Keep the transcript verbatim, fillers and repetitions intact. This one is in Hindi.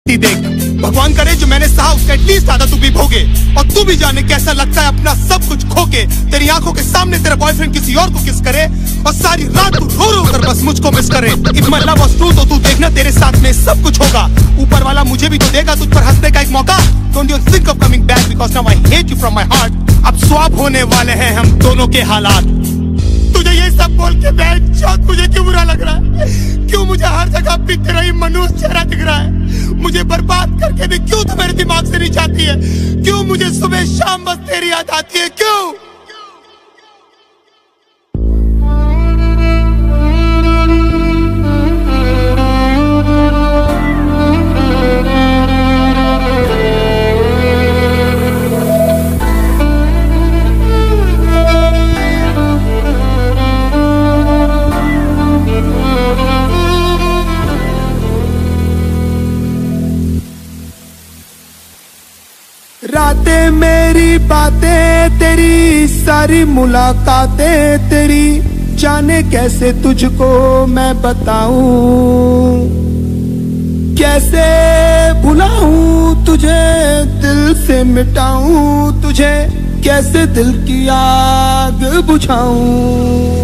देख, भगवान करे जो मैंने सहा उसका एटलीस्ट आधा तू भी भोगे, और तू भी जाने कैसा लगता है अपना सब कुछ खोके। तेरी आंखों के सामने तेरा बॉयफ्रेंड किसी और को किस करे, और सारी रात तू रो रो कर बस मुझको मिस करे। If my love was true तो तू देखना तेरे साथ में सब कुछ होगा। ऊपर वाला मुझे भी तो देगा तुझ पर हंसने का एक मौका। Don't you think of coming back because now I hate you from my heart. अब स्वैप होने वाले हैं हम दोनों के हालात। तुझे ये सब बोल के बेचैन मुझे क्यों बुरा लग रहा है? क्यों मुझे हर जगह भी तेरा ही मनुष्य चेहरा दिख रहा है? मुझे बर्बाद करके भी क्यों तो मेरे दिमाग से नहीं जाती है? क्यों मुझे सुबह शाम बस तेरी याद आती है? क्यों? रातें मेरी बातें तेरी, सारी मुलाकातें तेरी, जाने कैसे तुझको मैं बताऊं, कैसे भुलाऊं तुझे, दिल से मिटाऊं तुझे, कैसे दिल की आग बुझाऊं।